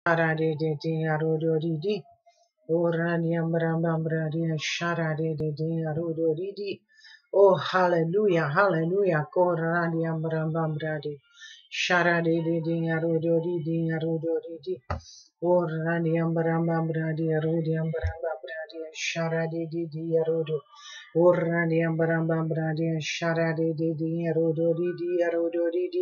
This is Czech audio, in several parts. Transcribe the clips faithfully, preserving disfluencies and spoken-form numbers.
Sharade de de arodoridi. Oraniam rambam bradia sharade de de arodoridi. Oh, hallelujah, hallelujah. Koraniam rambam bradi. Sharade de de arodoridi arodoridi. Oraniam rambam bradi arodiam rambam bradi sharade de de arodo. Oraniam rambam bradi sharade de de arodoridi arodoridi.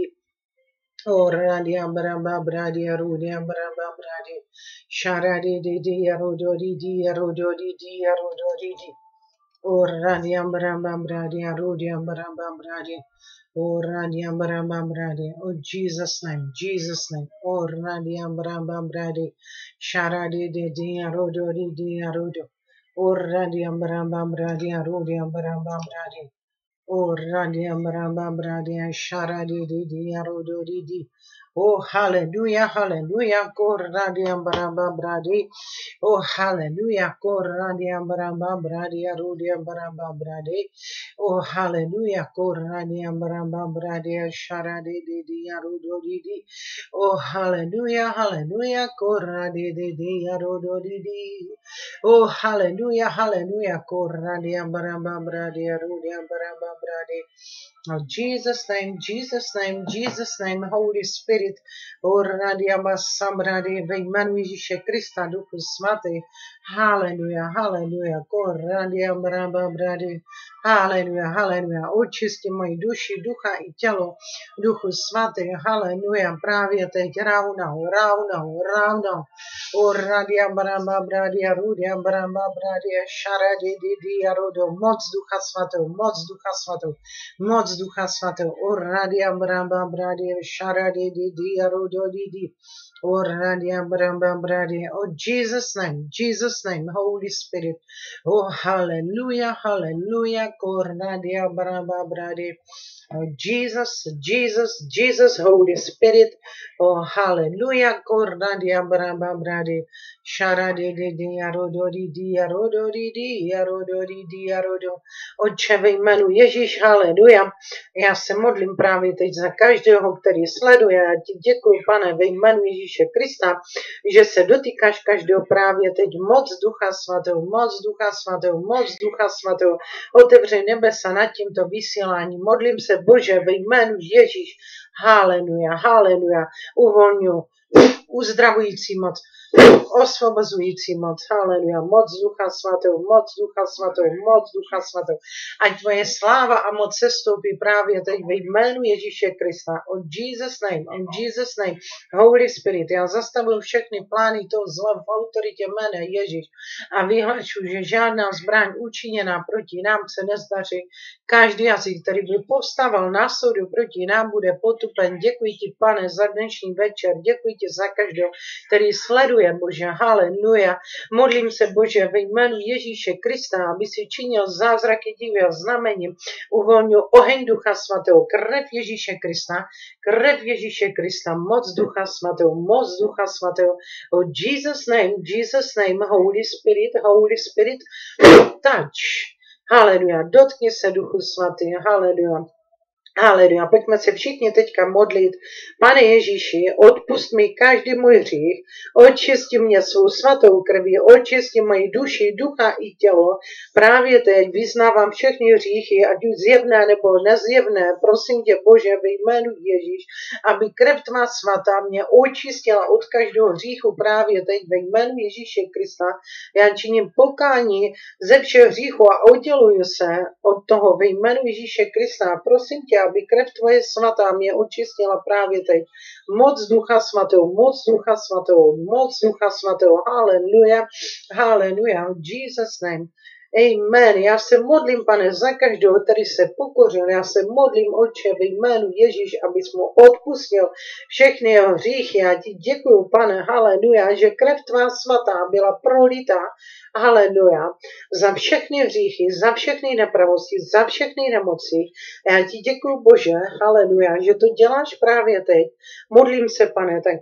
Oh, Radi Ambramba Bradi Arudi Ambramba Bradi Sharadi Didi Arudori Di Arudori Di Arudori Di Oh, Radi Ambramba Bradi Arudi Ambramba Bradi Oh, Radi Ambramba Bradi Oh, Jesus' name, Jesus' name Oh, Radi Ambramba Bradi Sharadi Didi Arudori Di Arudo Oh, Radi Ambramba Bradi Arudi Ambramba Bradi Oh, Radia Bramba Bradia Sharadi Didi Arodo Didi. Oh, hallelujah, hallelujah, Kor Radia Bramba Bradi. Oh, hallelujah, Kor Radia Bramba Bradia Rudia Bramba Bradi. Oh, hallelujah, Kor Radia Bramba Bradia Sharadi Didi Arodo Didi. Oh, hallelujah, hallelujah, Kor Radia Didi Arodo Didi. Oh, hallelujah, hallelujah. Koradia baramba bradia rudia baramba bradi. Oh, Jesus' name, Jesus' name, Jesus' name, Holy Spirit. Oh, radia basambradi veimanuishe Krista Duchu Smate. Hallelujah, hallelujah. Koradia baramba bradi. Hallelujah, hallelujah. Očisti moji duši, ducha i tělo. Duchu Svatý, hallelujah. Právě teď ravno, ravno, ravno. O radia bramba bradia rudia bramba bradia šaradi didia rodo. Moc Ducha Svatého, moc Ducha Svatého, moc Ducha Svatého. O radia bramba bradia šaradi didia rodo didi. O radia bramba bradia. Oh, Jesus' name, Jesus' name, Holy Spirit. Oh, hallelujah, hallelujah. Koradia bramba bradia. Oh, Jesus, Jesus, Jesus, Holy Spirit. Oh, hallelujah. Kornadia bramba brade. Sharade de di arodo di di arodo di di arodo di di arodo. Otče, ve jménu Ježíš, haleluja. Já se modlím právě teď za každého, který sleduje. Já ti děkuji, pane, ve jménu Ježíše Krista, že se dotýkáš každého právě teď. Moc Ducha Svatého, moc Ducha Svatého, moc Ducha Svatého. Otevři nebesa nad tímto vysíláním. Modlím se, Bože, ve jménu Ježíš. Haleluja, haleluja. Uvolňuji uzdravující moc, osvobozující moc, haleluja, moc Ducha Svatého, moc Ducha Svatého, moc Ducha Svatého. Ať tvoje sláva a moc sestoupí právě teď ve jménu Ježíše Krista. On Jesus name, on Jesus name, Holy Spirit. Já zastavuju všechny plány toho zla v autoritě jména Ježíš a vyhlašuji, že žádná zbraň učiněná proti nám se nezdaří. Každý jazyk, který by povstával na soudu proti nám, bude potupen. Děkuji ti, pane, za dnešní večer. Děkuji ti za každého, který sleduje, Bože, haleluja. Modlím se, Bože, ve jménu Ježíše Krista, aby si činil zázraky, divy a znamení. Uvolnil oheň Ducha Svatého, krev Ježíše Krista, krev Ježíše Krista, moc Ducha Svatého, moc Ducha Svatého. Oh, Jesus name, Jesus name, Holy Spirit, Holy Spirit, touch. Haleluja, dotkni se Duchu Svatý, haleluja. Haleluja, pojďme se všichni teďka modlit. Pane Ježíši, odpust mi každý můj hřích, očisti mě svou svatou krví, očisti moji duši, ducha i tělo. Právě teď vyznávám všechny hříchy, ať už zjevné nebo nezjevné. Prosím tě, Bože, ve jménu Ježíš, aby krev tvá svatá mě očistila od každého hříchu právě teď ve jménu Ježíše Krista. Já činím pokání ze všech hříchů a odděluju se od toho ve jménu Ježíše Krista. Prosím tě, aby krev tvoje svatá mě očistila právě teď. Moc Ducha Svatého, moc Ducha Svatého, moc Ducha Svatého. Haleluja, haleluja, Jesus name. Amen. Já se modlím, pane, za každého, který se pokořil. Já se modlím, Otče, ve jménu Ježíš, abys mu odpustil všechny jeho hříchy. Já ti děkuju, pane, haleluja, že krev tvá svatá byla prolitá, haleluja, za všechny hříchy, za všechny nepravosti, za všechny nemoci. Já ti děkuju, Bože, haleluja, že to děláš právě teď. Modlím se, pane, taky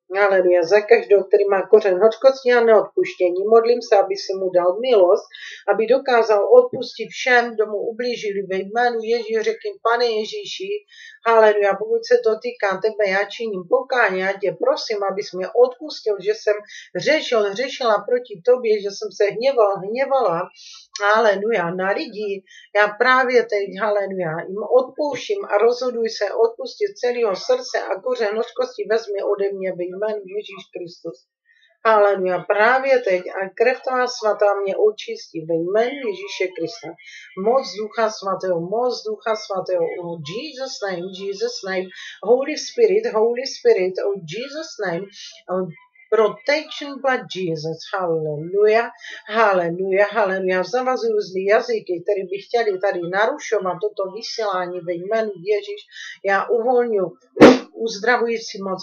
Haleluja, za každého, který má kořen hořkosti a neodpuštění. Modlím se, aby si mu dal milost, aby dokázal odpustit všem, kdo mu ublížili ve jménu Ježíš. Řekni, Pane Ježíši, haleluja, pokud se to týká tebe, já činím pokání, já tě prosím, abys mě odpustil, že jsem řešil, řešila proti tobě, že jsem se hněval, hněvala, haleluja, na lidi. Já právě teď, haleluja, jim odpouštím a rozhoduj se odpustit celého srdce a kořen hořkosti vezmi ode mě ve jménu Ježíš Kristus. Haleluja, právě teď a krev tvá svatá mě očistí ve jménu Ježíše Krista. Moc Ducha Svatého, moc Ducha Svatého, oh Jesus name, Jesus name, Holy Spirit, Holy Spirit, oh Jesus name, oh protection blood Jesus, haleluja, haleluja, haleluja. Zavazuju zlý jazyky, které by chtěli tady narušovat toto vysílání ve jménu Ježíš. Já uvolňuji uzdravující moc,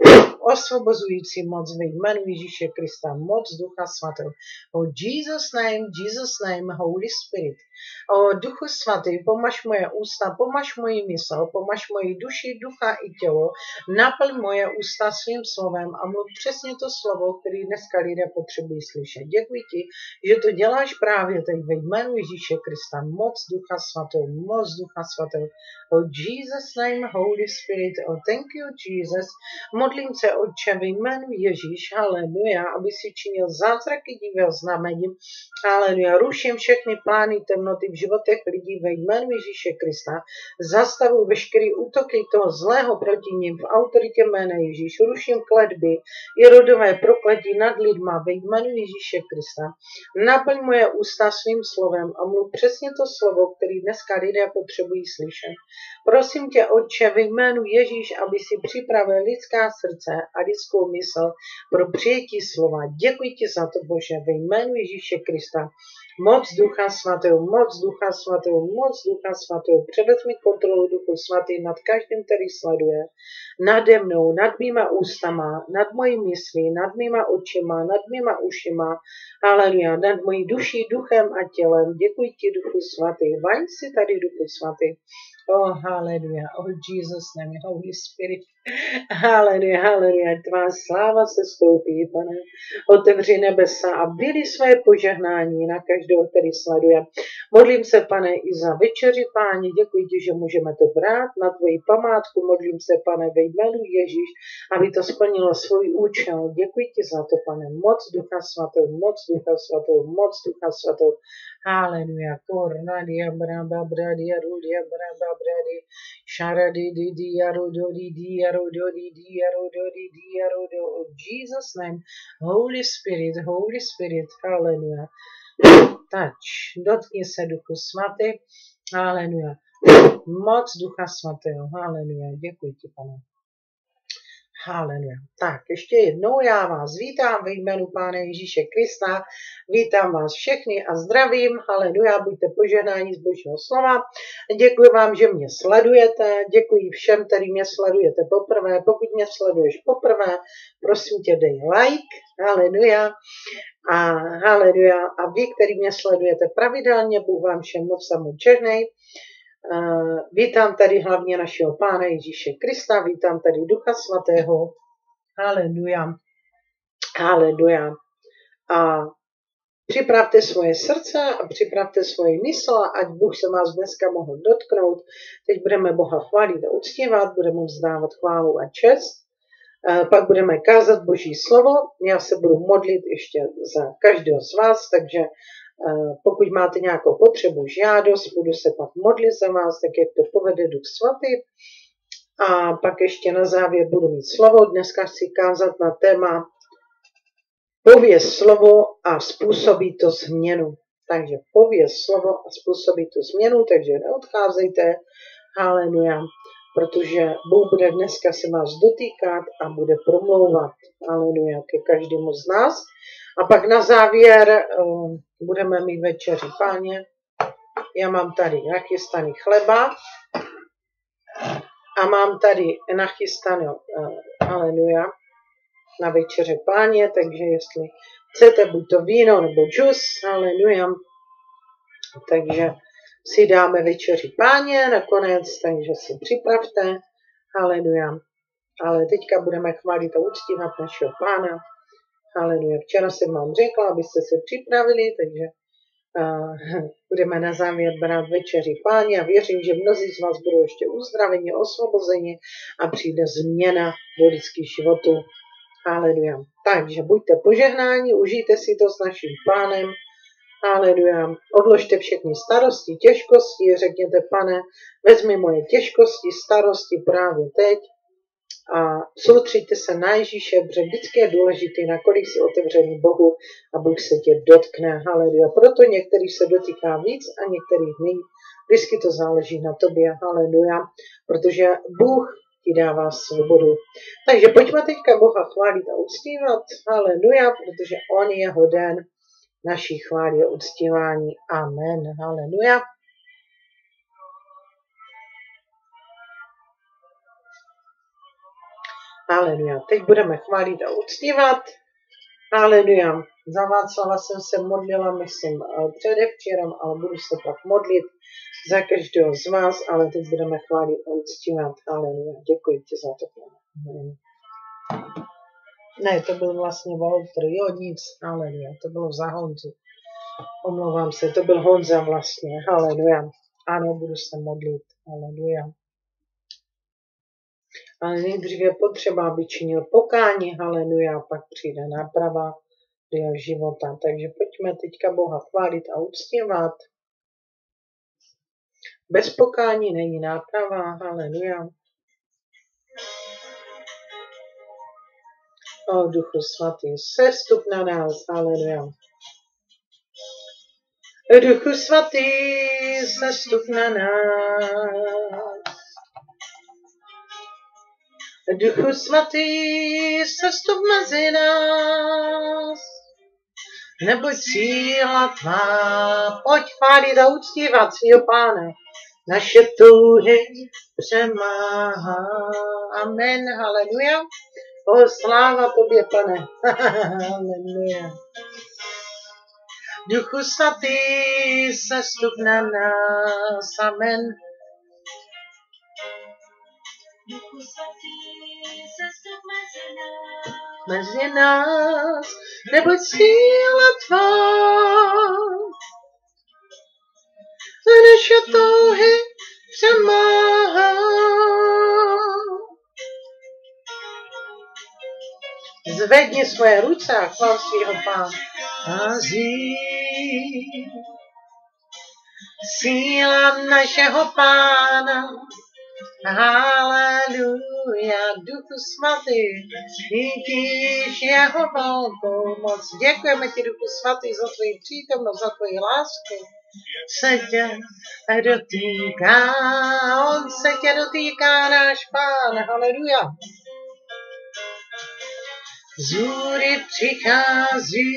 osvobozující moc ve jménu Ježíše Krista, moc Ducha Svatého. O Jesus name, Jesus name, Holy Spirit. O Duchu Svatý, pomaž moje ústa, pomaž moji mysl, pomaž moji duši, ducha i tělo, naplň moje ústa svým slovem a mluv přesně to slovo, které dneska lidé potřebují slyšet. Děkuji ti, že to děláš právě teď ve jménu Ježíše Krista, moc Ducha Svatého, moc Ducha Svatého. O Jesus name, Holy Spirit, o thank you Jesus. Modlím se, Otče, ve jménu Ježíš, haleluja, aby si činil zázraky, divy a znamení, haleluja, ruším všechny plány temnoty v životech lidí ve jménu Ježíše Krista, zastavuji veškeré útoky toho zlého proti nim v autoritě jména Ježíš, ruším kletby i rodové prokletí nad lidma ve jménu Ježíše Krista, naplň moje ústa svým slovem a mluv přesně to slovo, který dneska lidé potřebují slyšet. Prosím tě, Otče, ve jménu Ježíš, aby si připravil lidská srdce a lidskou mysl pro přijetí slova. Děkuji ti za to, Bože, ve jménu Ježíše Krista. Moc Ducha Svatého, moc Ducha Svatého, moc Ducha Svatého. Převezmi kontrolu Duchu Svatý nad každým, který sleduje. Nade mnou, nad mýma ústama, nad mojí myslí, nad mýma očima, nad mýma ušima. Haleluja, nad mojí duší, duchem a tělem. Děkuji ti, Duchu Svatý. Vaň si tady, Duchu Svatý. Oh, haleluja, oh Jesus name, Holy Spirit, haleluja, haleluja, tvá sláva se stoupí, Pane, otevři nebesa a byli své požehnání na každého, který sleduje. Modlím se, Pane, i za večeři, Páni, děkuji ti, že můžeme to brát na tvoji památku, modlím se, Pane, ve jménu Ježíš, aby to splnilo svůj účel. Děkuji ti za to, Pane, moc Ducha Svatého, moc Ducha Svatého, moc Ducha Svatého. Haleluja, kornadia, braba, bradia, rudia, braba, bradi, sharadi, di, di, arodo, di, di, arodo, di, di, arodo, di, di, arodo, of Jesus' name, Holy Spirit, Holy Spirit, haleluja. Touch, dotkni se Duchu Svatý, haleluja. Moc Ducha Svatého, haleluja, děkuji ti, Pane. Haleluja. Tak, ještě jednou já vás vítám ve jménu Pána Ježíše Krista, vítám vás všechny a zdravím, haleluja, buďte požehnáni z Božího slova. Děkuji vám, že mě sledujete, děkuji všem, který mě sledujete poprvé. Pokud mě sleduješ poprvé, prosím tě, dej like, haleluja. A haleluja. A vy, který mě sledujete pravidelně, Bůh vám všem moc samočernej. Uh, vítám tady hlavně našeho Pána Ježíše Krista, vítám tady Ducha Svatého, haleluja, haleluja. A připravte svoje srdce a připravte svoje mysl, ať Bůh se vás dneska mohl dotknout. Teď budeme Boha chválit a uctívat, budeme vzdávat chválu a čest, uh, pak budeme kázat Boží slovo. Já se budu modlit ještě za každého z vás, takže pokud máte nějakou potřebu, žádost, budu se pak modlit za vás, tak jak to povede Duch Svatý. A pak ještě na závěr budu mít slovo. Dneska chci kázat na téma pověz slovo a způsobí to změnu. Takže pověz slovo a způsobí to změnu, takže neodcházejte, haleluja, protože Bůh bude dneska se vás dotýkat a bude promlouvat, haleluja, ke každému z nás. A pak na závěr um, budeme mít večeři, Páně. Já mám tady nachystaný chleba a mám tady nachystaný, uh, haleluja, na večeře, Páně, takže jestli chcete buď to víno nebo džus, haleluja, takže si dáme večeři, Páně, nakonec, takže si připravte, haleluja. Ale teďka budeme chválit a uctívat našeho Pána. Haleluja. Včera jsem vám řekla, abyste se připravili, takže uh, budeme na závěr brát večeři Páně a věřím, že mnozí z vás budou ještě uzdraveni, osvobozeni a přijde změna do lidských životů. Haleluja. Takže buďte požehnáni, užijte si to s naším Pánem. Haleluja. Odložte všechny starosti, těžkosti, řekněte, Pane, vezmi moje těžkosti, starosti právě teď a soustřeďte se na Ježíše, protože vždycky je důležité, nakolik si otevřený Bohu a Bůh se tě dotkne. Haleluja. Proto některých se dotýká víc a některých méně. Vždycky to záleží na tobě. Haleluja. Protože Bůh ti dává svobodu. Takže pojďme teďka Boha chválit a uctívat. Haleluja, protože On je hoden naší chvály a uctívání. Amen. Haleluja. Haleluja. Teď budeme chválit a uctívat. Haleluja. Za Václava jsem se modlila, myslím, předevčerem, ale budu se pak modlit za každého z vás, ale teď budeme chválit a uctívat. Haleluja. Děkuji ti za to. Ne, to byl vlastně Walter, jo, nic. Haleluja. To bylo za Honzu. Omlouvám se, to byl Honza vlastně. Haleluja. Ano, budu se modlit. Haleluja. Ale nejdřív je potřeba, aby činil pokání, haleluja, a pak přijde náprava do jeho života. Takže pojďme teďka Boha chválit a uctívat. Bez pokání není náprava, haleluja. O Duchu Svatý, sestup na nás, haleluja. O Duchu Svatý, sestup na nás. Duchu Svatý, sestup mezi nás, neboť síla tvá, pojď chválit a uctívat svýho Pána, naše touhy přemáhá. Amen, haleluja. O, sláva tobě, Pane. Haleluja. Duchu Svatý, sestup na nás. Amen. Duchu Svatý, sestup mezi nás, mezi nás, neboť síla tvá, naše touhy přemáhá. Zvedni svoje ruce a chvál svýho Pána. Síla našeho Pána. Haleluja, Duchu Svatý, díky jeho velkou moc. Děkujeme ti, Duchu Svatý, za tvoji přítomnost, za tvoji lásku. Se tě dotýká, on se tě dotýká, náš Pán. Haleluja. Zůry přichází,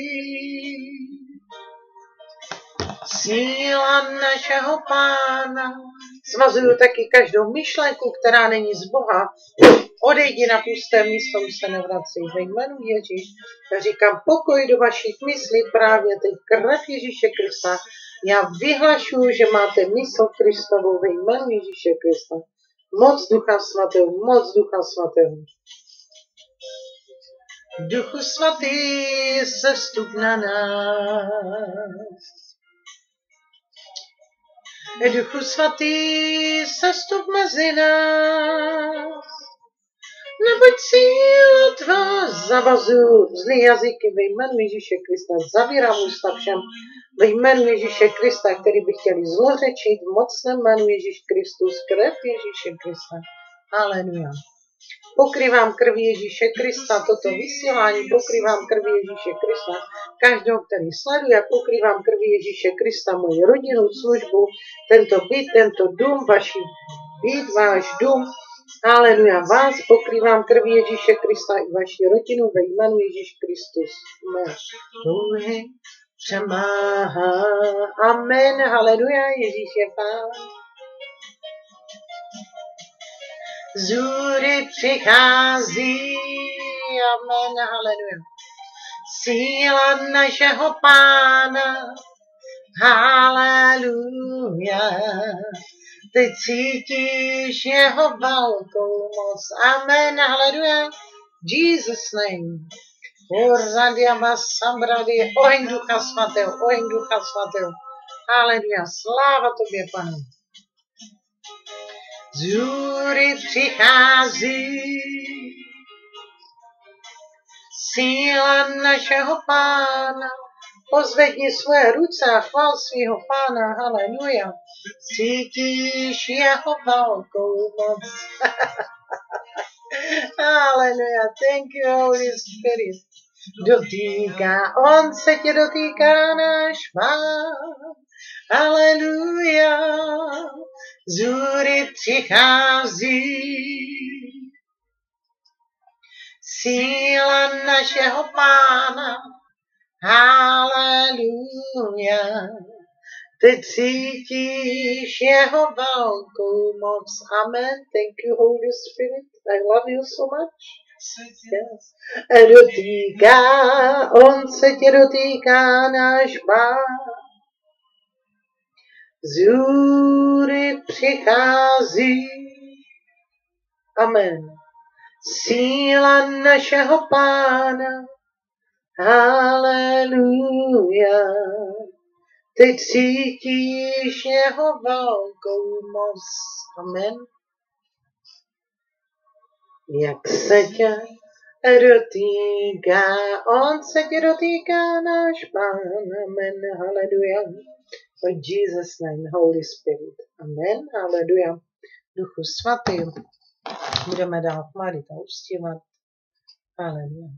síla našeho Pána. Svazuju taky každou myšlenku, která není z Boha. Odejdi na pusté místo, už se nevrací. Ve jménu Ježíš říkám pokoj do vašich myslí právě teď. Krev Ježíše Krista. Já vyhlašuju, že máte mysl Kristovou ve jménu Ježíše Krista. Moc Ducha Svatého, moc Ducha Svatého. Duchu Svatý, sestup na nás. Duchu Svatý, sestup mezi nás, neboť síla tvá, zavazuju zlý jazyky ve jménu Ježíše Krista, zavírám ústa všem ve jménu Ježíše Krista, který by chtěli zlořečit v mocném jménu Ježíš Kristus, krev Ježíše Krista. Haleluja. Pokrývám krví Ježíše Krista, toto vysílání, pokrývám krví Ježíše Krista, každého, který sleduje, pokrývám krví Ježíše Krista, moji rodinu, službu, tento byt, tento dům, vaši byt, váš dům, haleluja, vás pokrývám krví Ježíše Krista i vaši rodinu ve jménu Ježíš Kristus. Amen. Přemáhá. Amen, haleluja, Ježíš je Pán. Zůry přichází, amen, haleluja. Síla našeho Pána, haleluja. Ty cítíš jeho velkou moc. Amen, haleluja. Jesus name. Uradiama sambrady, oheň Ducha Svatého, oheň Ducha Svatého. Haleluja, sláva tobě, Pane. Z hůry přichází síla našeho Pána. Pozvedni své ruce a chvál svého Pána, haleluja. Cítíš jeho velkou moc. Haleluja, thank you, Holy Spirit. Dotýká, on se tě dotýká, náš Pán. Haleluja, z hůry přichází síla našeho Pána. Haleluja, ty cítíš jeho velkou moc. Amen. Thank you, Holy Spirit. I love you so much. Yes. Dotýká, on se tě dotýká, náš Pán. Z hůry přichází. Amen. Síla našeho Pána. Haleluja. Ty cítíš jeho velkou moc. Amen. Jak se tě dotýká, on se tě dotýká, náš Pán. Amen. Haleluja. For Jesus' name, Holy Spirit. Amen. Haleluja. Duchu Svatý. Budeme dál chválit a uctívat. Haleluja.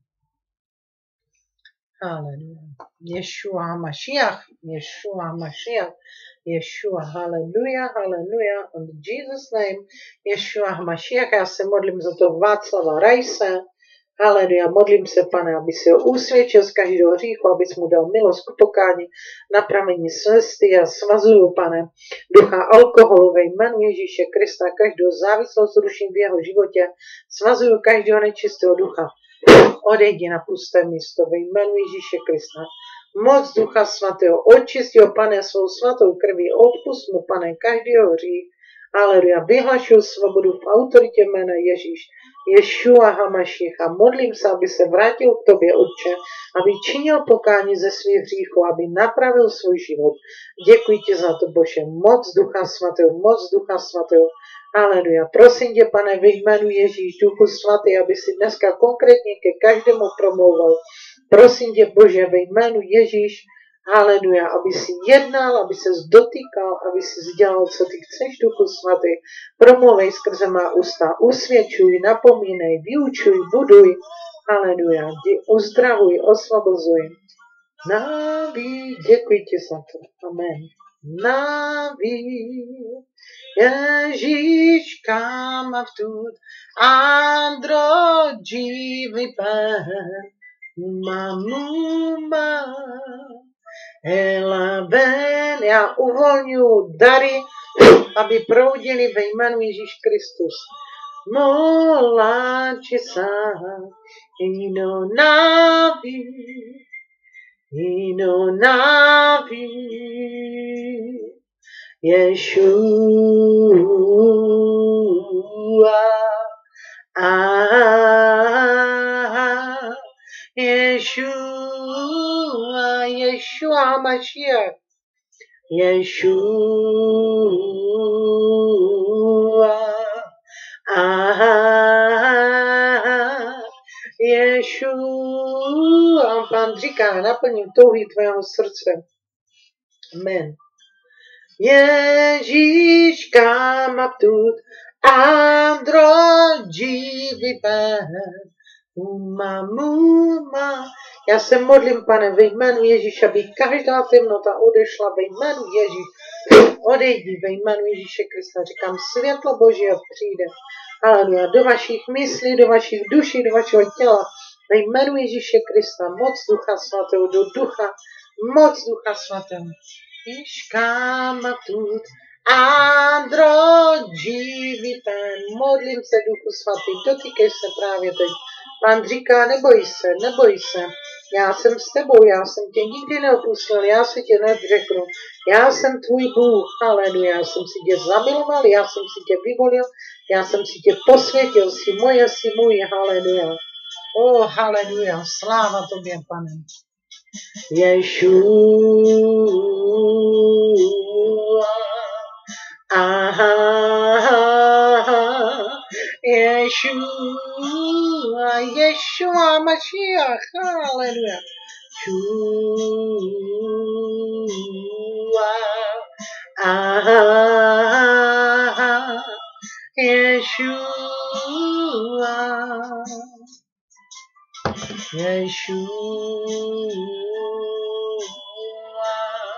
Haleluja. Yeshua Mashiach. Yeshua Mashiach. Yeshua. Haleluja. Haleluja. In Jesus' name. Yeshua Mashiach. Já se modlím za to Václava Rajse. Haleluja. Modlím se, Pane, aby se ho usvědčil z každého hříchu, abys mu dal milost k pokání, napravení svesti. Já svazuju, Pane, ducha alkoholu ve jménu Ježíše Krista, každou závislost ruším v jeho životě. Svazuju každého nečistého ducha. Odejdi na pusté místo ve jménu Ježíše Krista. Moc Ducha Svatého, očisti ho, Pane, svou svatou krví, odpust mu, Pane, každého hřích. Haleluja, vyhlašuju svobodu v autoritě jména Ježíš, Ješua Hamašicha. Modlím se, aby se vrátil k tobě, Otče, aby činil pokání ze svých hříchů, aby napravil svůj život. Děkuji ti za to, Bože, moc Ducha Svatého, moc Ducha Svatého. Haleluja. Prosím tě, Pane, ve jménu Ježíš, Duchu Svatý, aby si dneska konkrétně ke každému promlouval. Prosím tě, Bože, ve jménu Ježíš, haleluja, aby si jednal, aby se dotýkal, aby si dělal, co ty chceš, Duchu Svatý. Promluvej skrze má ústa, usvědčuj, napomínej, vyučuj, buduj, haleluja, uzdravuj, osvobozuj. Naví, děkuji ti za to. Amen. Naví, Ježíš kam vtud, andro dživi pen, mamuma. Ela ven, já uvolňuji dary, aby proudili ve jménu Ježíš Kristus. Moláči sa, ino naví, ino naví, Ješua, a Yeshua, Yeshua Mashiach, Yeshua, ah, Yeshua. Pán říká, naplním touhy tvého srdce. Amen. Ježíš kam aptut, andro dživi pen. Uma, muma. Já se modlím, Pane, ve jménu Ježíš, aby každá temnota odešla ve jménu Ježíš. Odejdi ve jménu Ježíše Krista. Říkám, světlo Boží přijde. Haleluja. Do vašich myslí, do vašich duší, do vašeho těla. Ve jménu Ježíše Krista. Moc Ducha Svatého, do ducha. Moc Ducha Svatého. Iškám tut. Andro dživi pen. Modlím se, Duchu Svatý. Dotýkej se právě teď. Pán říká, neboj se, neboj se. Já jsem s tebou, já jsem tě nikdy neopustil, já si tě nezřeknu. Já jsem tvůj Bůh, haleluja, já jsem si tě zamiloval, já jsem si tě vyvolil, já jsem si tě posvětil, si moje, si můj, haleluja. O, haleluja, sláva tobě, Pane. Ješua, aha, Ješua, Ješua, Mašiach, haleluja. Ješua, aha, Ješua, Ješua,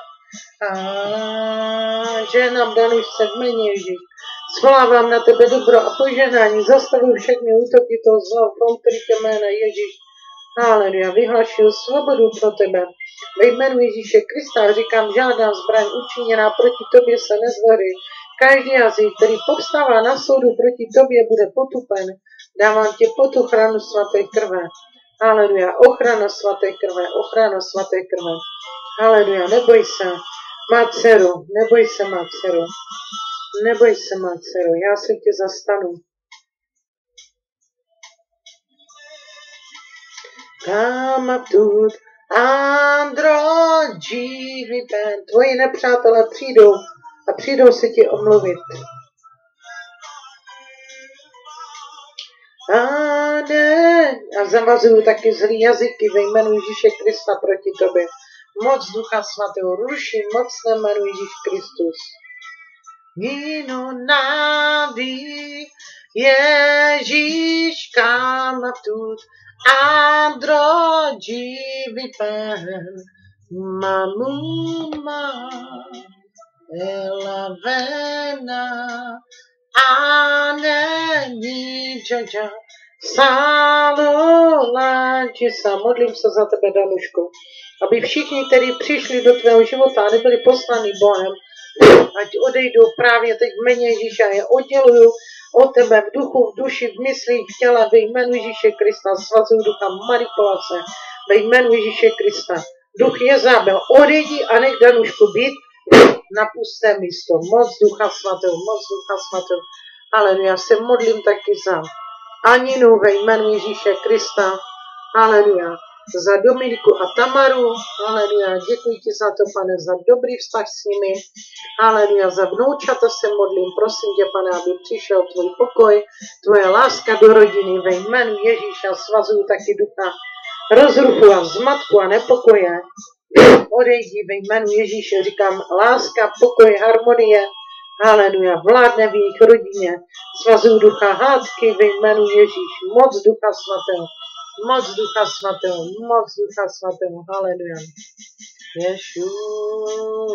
a ženám Danušce v jméně Ježíš. Svolávám na tebe dobro a poženání, zastavuju všechny útoky toho zla v autoritě jména Ježíš. Haleluja, vyhlašuju svobodu pro tebe. Ve jménu Ježíše Krista říkám, žádná zbraň učiněná proti tobě se nezvoří. Každý jazyk, který povstává na soudu proti tobě, bude potupen. Dávám tě pod ochranu svaté krve. Haleluja, ochrana svaté krve, ochrana svaté krve. Haleluja, neboj se, má dceru, neboj se, má dceru. Neboj se, má dceru, já se tě zastanu. Come tut androgi vipen. Tvoji nepřátelé přijdou a přijdou se ti omluvit. A ne, a zavazuju taky zlý jazyky ve jménu Ježíše Krista proti tobě. Moc Ducha Svatého ruším, moc ve jménu Ježíš Kristus. Nino nadi Ježíš kam tut androgi vipen. Mamuma elavena a není džadža. Sáloláči sa, modlím se za tebe, Danuško, aby všichni, kteří přišli do tvého života a nebyli poslani Bohem, ať odejdou právě teď v jméně Ježíše. Je odděluju od tebe v duchu, v duši, v myslích, v těle, ve jménu Ježíše Krista. Svazuju ducha manipulace ve jménu Ježíše Krista. Duch Jezabel, odejdi a nech Danušku být na pusté místo. Moc Ducha Svatého, moc Ducha Svatého. Haleluja, já se modlím taky za Aninu ve jménu Ježíše Krista. Haleluja. Za Dominiku a Tamaru. Haleluja. Děkuji ti za to, Pane, za dobrý vztah s nimi. Haleluja. Za vnoučata se modlím. Prosím tě, Pane, aby přišel tvůj pokoj, tvoje láska do rodiny ve jménu Ježíša. Svazuju taky ducha rozruchu a zmatku a nepokoje. Odejdi ve jménu Ježíše. Říkám láska, pokoj, harmonie. Haleluja, vládne v jejich rodině. Svazuju ducha hádky ve jménu Ježíš. Moc Ducha Svatého. Moc Ducha Svatého. Moc Ducha Svatého. Haleluja. Ješua.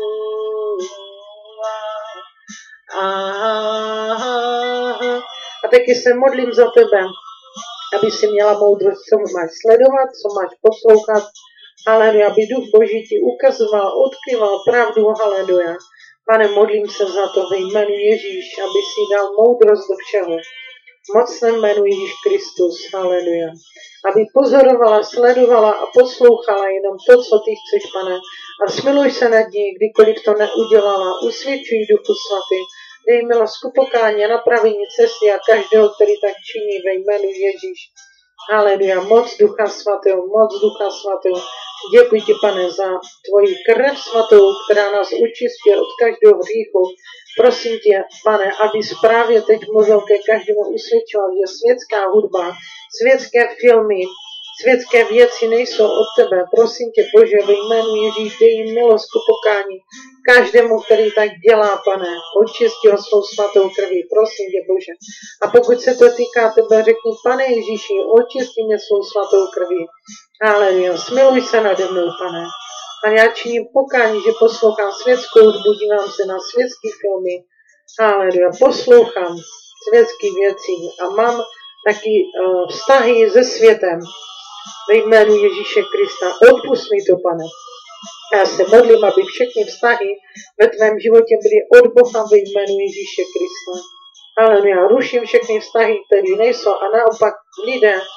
A taky se modlím za tebe, aby si měla moudrost, co máš sledovat, co máš poslouchat. Haleluja, aby Duch Boží ti ukazoval, odkryval pravdu. Haleluja. Pane, modlím se za to ve jménu Ježíš, aby si dal moudrost do všeho. Mocném jménu Ježíš Kristus, haleluja. Aby pozorovala, sledovala a poslouchala jenom to, co ty chceš, Pane. A smiluj se nad ní, kdykoliv to neudělala. Usvědčuj Duchu Svatý. Dej milost ku pokání a napravení cesty a každého, který tak činí ve jménu Ježíš. Haleluja, moc Ducha Svatého, moc Ducha Svatého. Děkuji ti, Pane, za tvoji krev svatou, která nás učistí od každého hříchu. Prosím tě, Pane, aby právě teď mluvil ke každému usvědčoval, že světská hudba, světské filmy, světské věci nejsou od tebe. Prosím tě, Bože, ve jménu Ježíš, dej jim milost ku pokání. Každému, který tak dělá, Pane, očistil svou svatou krví. Prosím tě, Bože. A pokud se to týká tebe, řekni, Pane Ježíši, očisti mě svou svatou krví. Haleluja, smiluj se nade mnou, Pane. A já činím pokání, že poslouchám světskou hudbu, dívám se na světské filmy. Haleluja, poslouchám světské věci a mám taky uh, vztahy se světem. Ve jménu Ježíše Krista. Odpust mi to, Pane. Já se modlím, aby všechny vztahy ve tvém životě byly od Boha ve jménu Ježíše Krista. Haleluja, ruším všechny vztahy, které nejsou a naopak lidé,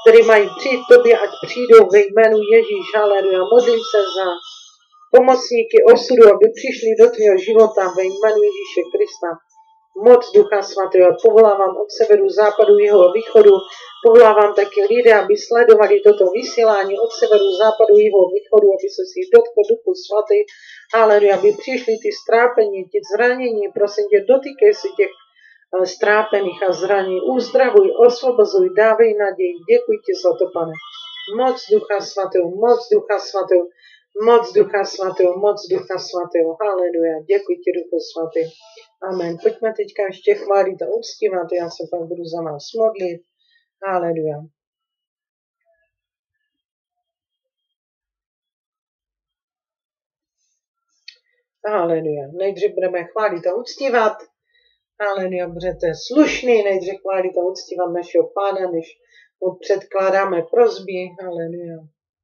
který mají přijít k tobě, ať přijdou ve jménu Ježíš, haleluja. Modlím se za pomocníky osudu, aby přišli do tvého života ve jménu Ježíše Krista. Moc Ducha Svatého povolávám od severu, západu, jihu a východu. Povolávám taky lidé, aby sledovali toto vysílání od severu, západu, jihu a východu, aby se si dotkl Duchu Svatý, haleluja, aby přišli ty strápení, ty zranění, prosím tě, dotýkej si těch strápených a zraní, uzdravuj, osvobozuj, dávej naději. Děkuji ti za to, pane. Moc Ducha Svatého, moc Ducha Svatého, moc Ducha Svatého, moc Ducha Svatého. Haleluja. Děkuji ti, Duchu Svatý. Amen. Pojďme teďka ještě chválit a uctívat. Já se pak budu za vás modlit. Haleluja. Haleluja. Nejdřív budeme chválit a uctívat. Haleluja, budete slušný, nejdřív chválit a uctívat našeho Pána, než mu předkládáme prosby. Haleluja.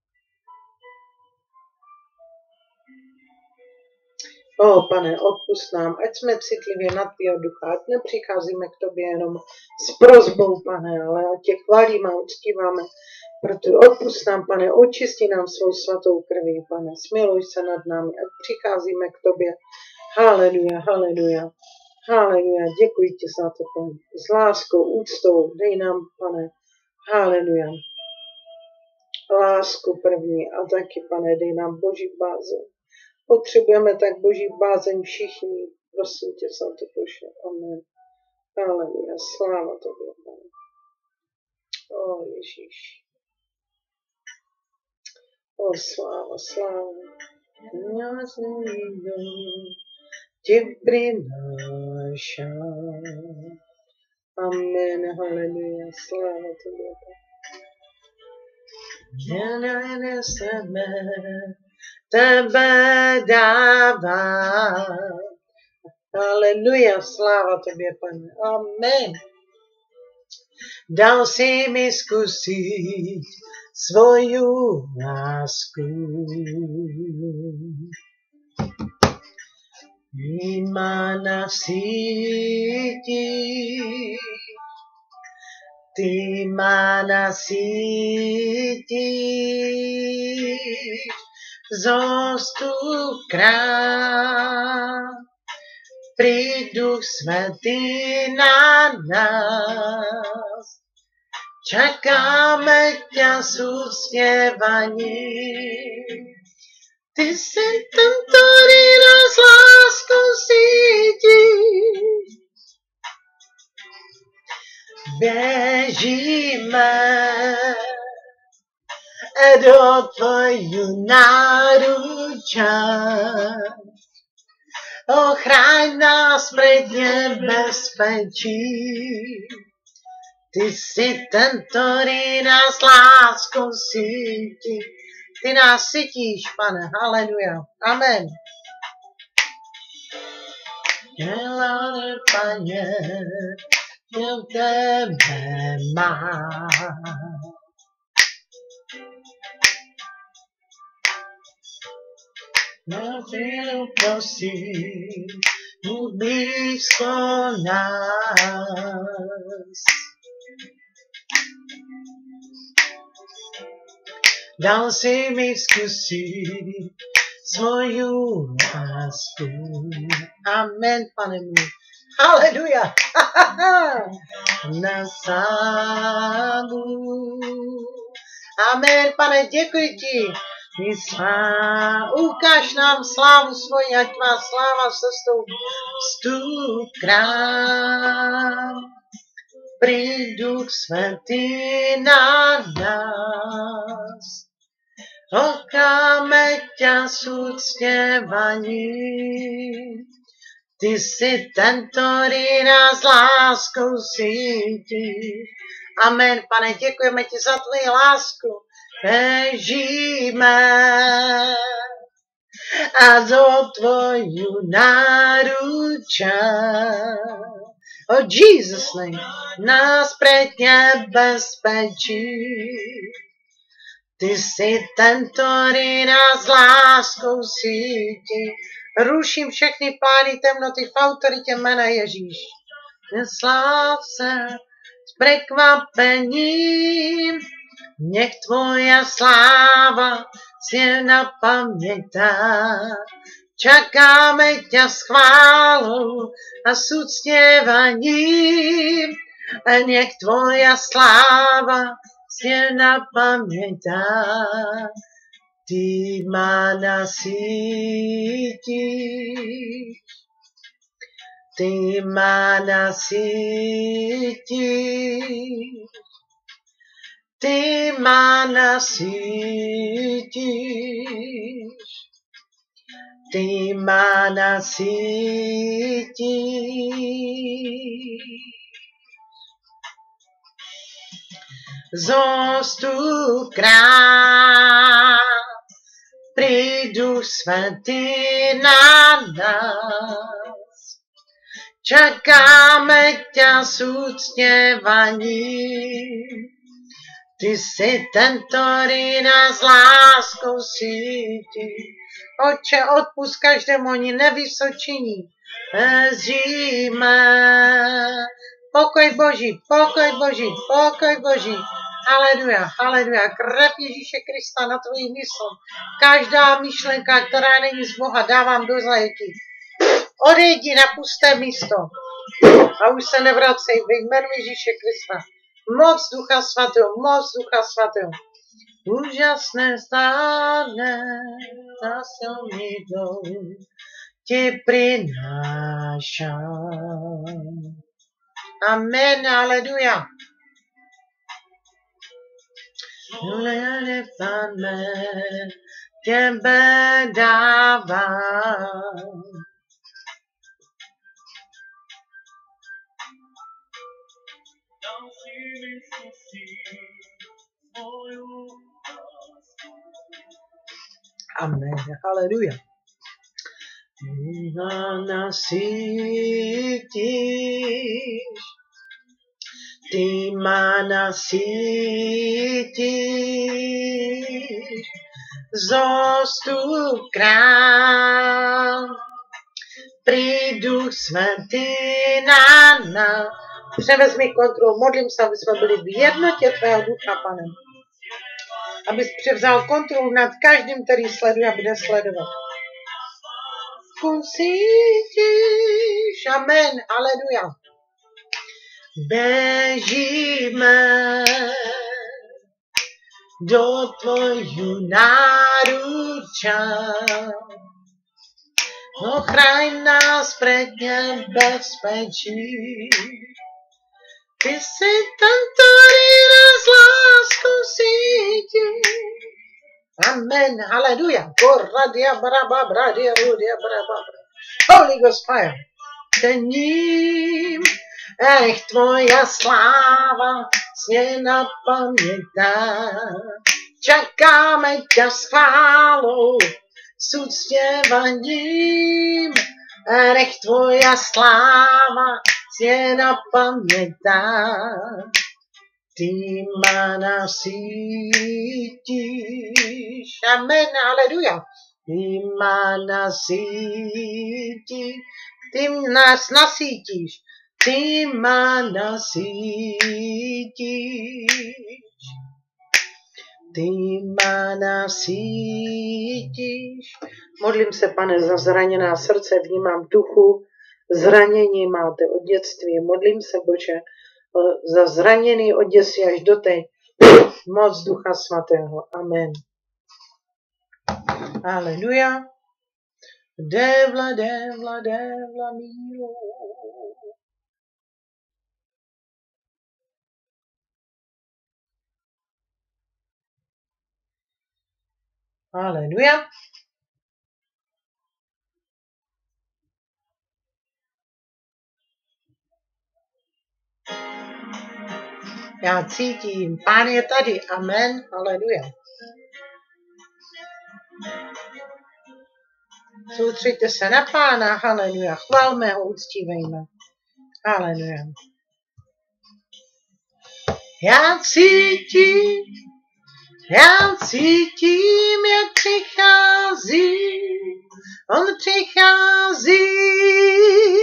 O, pane, odpust nám, ať jsme citlivě na tvého ducha, ať nepřicházíme k tobě jenom s prosbou, pane, ale ať tě chválíme a uctíváme. Proto odpust nám, pane, očisti nám svou svatou krví, pane, smiluj se nad námi, ať přicházíme k tobě. Haleluja, haleluja. Haleluja, děkuji ti za to, pane. S láskou, úctou, dej nám, pane, haleluja. Lásku první a taky, pane, dej nám Boží bázeň. Potřebujeme tak Boží bázeň všichni. Prosím tě za to, Bože. Amen. Haleluja, sláva tobě, pane. O Ježíš. O sláva, sláva. Ti prinášám. Amen, haleluja, sláva tobě. Neneseme, tebe dává. Haleluja, sláva tobě, pane. Amen. Dal si mi zkusit svoju lásku. Má na síti, ty má na síti, zostup král, príď Duch Svätý na nás, čakáme ťa s úctievaním. Ty si ten, ktorý nás láskou cítí. Běžíme do tvoju náruča. Ochraň nás pred nebezpečí. Ty si ten, ktorý nás láskou cítí. Ty nás sytíš, pane, haleluja, amen. Děláme, pane, jen tebe má. Na chvíli prosím, buď blízko nás. Dal si mi zkusit svoju lásku. Amen, pane můj. Haleluja. Na sálu. Amen, pane, děkuji ti. Ukáž nám slávu svoji, ať má sláva se stou vstup krám. Príď Duch Svätý na nás. Okáme ťa s úctievaním. Ty si ten, ktorý nás láskou cítí. Amen, pane, děkujeme ti za tvoji lásku. Bežíme a do tvoju náruča. O Jesus name, nás pred nebezpečí. Ty si ten, ktorý nás láskou cítí. Ruším všechny plány temnoty v autoritě jména Ježíš. Nesláv se s prekvapením, Nech tvoja sláva si napamětá. Čakáme ťa s chválou a s uctievaním. A nech tvoja sláva si napamětá. Ty ma nasítíš, ty ma nasítíš, ty ma nasítíš, ty ma nasítíš. Zostup král, prídu svätý na nás. Čakáme ťa s uctievaním. Ty si ten, ktorý nás láskou sítí. Oče, odpust každému, oni nevysočiní. Žijeme. Pokoj Boží, pokoj Boží, pokoj Boží. Haleluja, haleluja. Krev Ježíše Krista na tvoji mysl. Každá myšlenka, která není z Boha, dávám do zajetí. Odejdi na pusté místo. A už se nevracej ve jménu Ježíše Krista. Moc Ducha Svatého, moc Ducha Svatého. Úžasné stále zásilný dom ti prinášam. Amen, haleluja. Pane, tebe dávám. Amen, haleluja. Nasítíš, ty ma nasítíš, zostup král, prídu svätý na nás. Převezmi kontrolu, modlím se, aby jsme byli v jednotě tvého ducha, Pane. Abys převzal kontrolu nad každým, který sleduje a bude sledovat. Cítíš, amen, aleluja. Bežíme do tvoju náruča. Ochraň nás před nebezpečí. Ty jsi ten, který nás láskou sítí. Amen, haleluja. Koradia braba bradia rudia braba. Holy Ghost fire. Cením, ech tvoja sláva sně napamětá. Čakáme ťa s chválou, s uctievaním. Ech tvoja sláva sně napamětá. Ty ma nasítíš. Amen, haleluja. Ty ma nasítíš. Ty nás nasítíš. Ty ma nasítíš. Ty ma nasítíš. Modlím se, Pane, za zraněná srdce, vnímám duchu. Zranění máte od dětství. Modlím se, Bože, za zraněný od dětství až do teď. Moc Ducha Svatého. Amen. Aleluja. Devla, devla, devla míru. Aleluja. Já cítím, Pán je tady, amen, haleluja. Soustřeďte se na Pána, haleluja, chválme ho, uctívejme, haleluja. Já cítím, já cítím, jak přichází, on přichází.